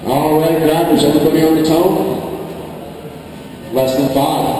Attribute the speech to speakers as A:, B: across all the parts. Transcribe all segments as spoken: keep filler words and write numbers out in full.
A: All right, drivers, everybody on the tone? Less than five.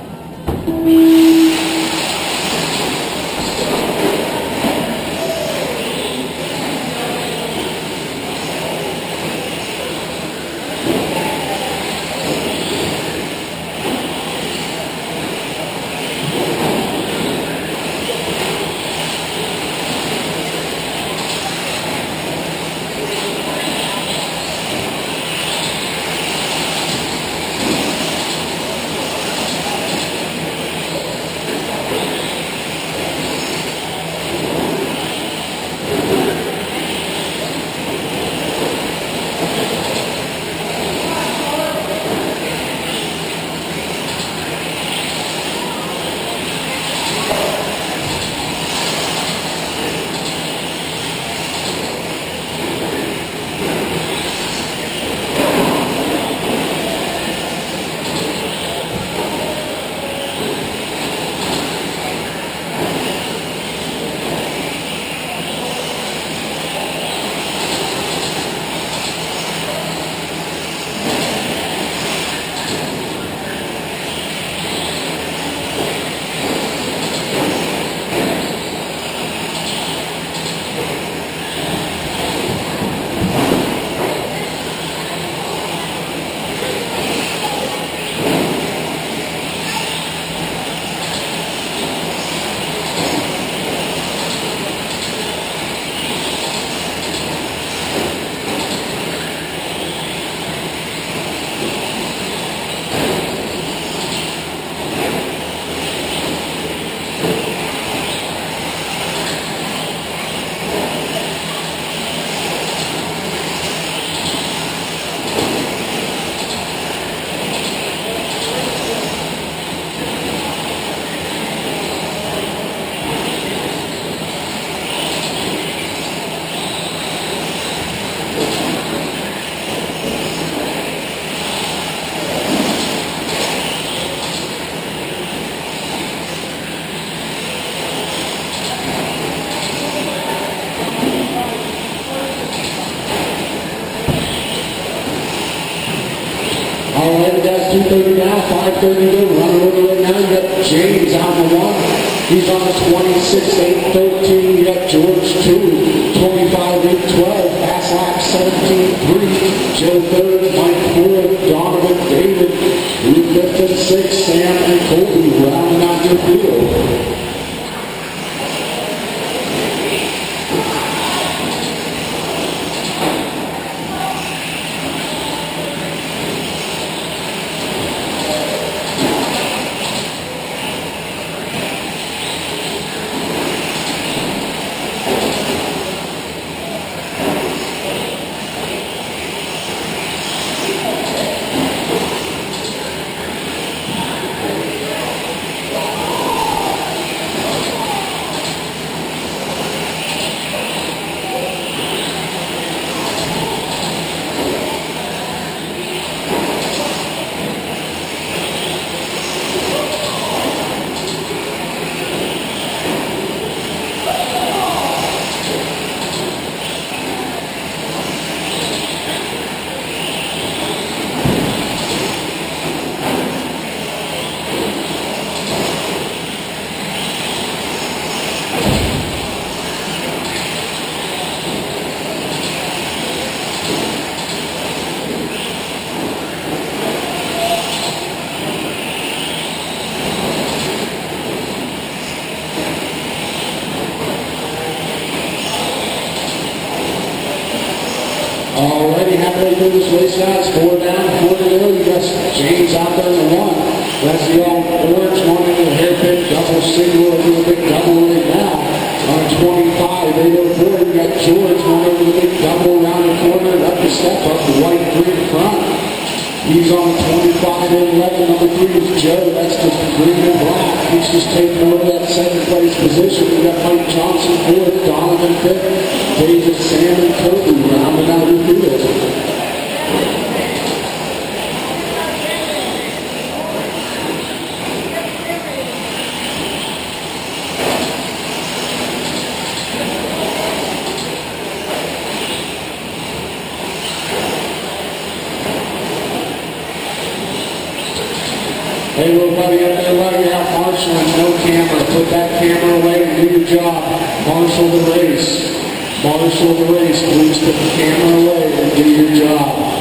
A: All right, we got two thirty now, five thirty to go. Running over right now. You got James on the one. He's on the twenty-six, eight thirteen. You got George two, twenty-five, eight twelve. Fast lap seventeen, three. Joe third, Mike fourth, Donovan, David. Luke fifth and sixth, Sam and Colby rounding out your field. Already halfway through this race now, it's four down, four to go. You got James out there in the one. That's the all orange one in the hairpin, double single, over the big double right now. On twenty-five, eight oh four, you got George one over the big double around the corner, up the step up, the white green front. He's on twenty-five and eleven. Number three is Joe. That's just green and black. He's just taking over that second place position. We got Mike Johnson fourth, Donovan fifth, David, Sam, and Kobe rounding out the field. Hey, little buddy up there, let me out. Marshall, no camera. Put that camera away and do your job. Marshall the race. Marshall the race. Please put the camera away and do your job.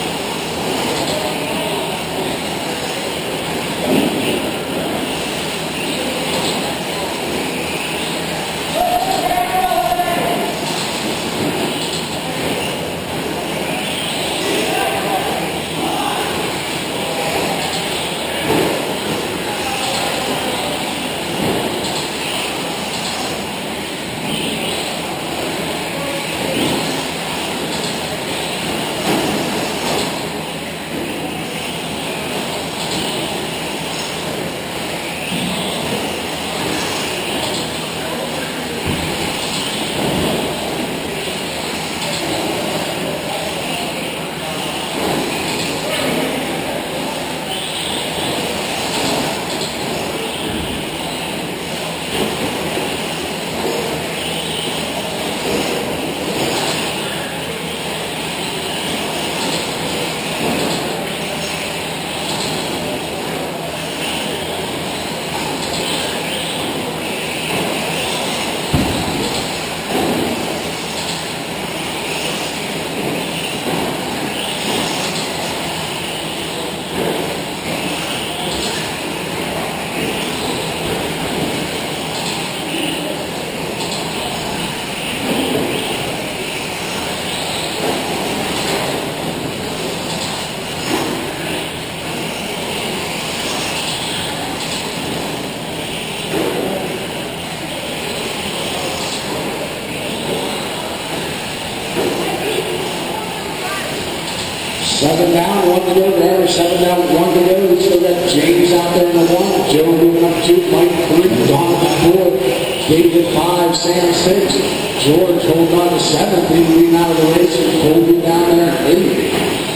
A: Seven down, one to go there. Seven down, one to go. We still got James out there in the one. Joe moving up two. Mike three. Donovan four. David five. Sam six. George holding on to seventh. Leading out of the race. And Colby down there at eight.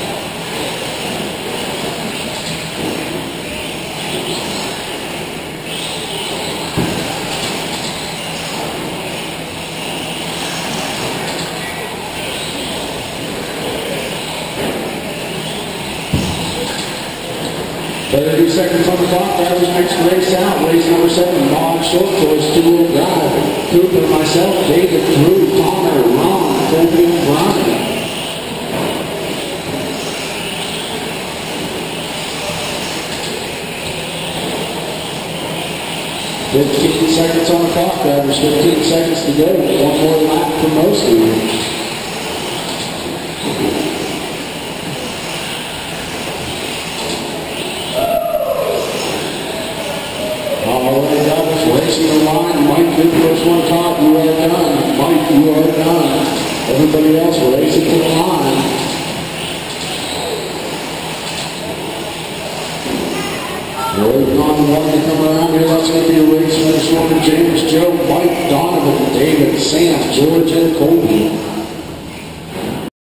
A: thirty seconds on the clock. That was next race out. Race number seven, Bob Short Course, two-wheel drive. Cooper, myself, David, Drew, Connor, Ron, Colby, and Brian. fifteen seconds on the clock. That was fifteen seconds to go. One more lap for most of you. Racing the line, Mike did push one top, you are done. Mike, you are done. Everybody else racing to the line. We're waiting on the one to come around here. That's going to be a race finish one. James, Joe, Mike, Donovan, David, Sam, George, and Colby.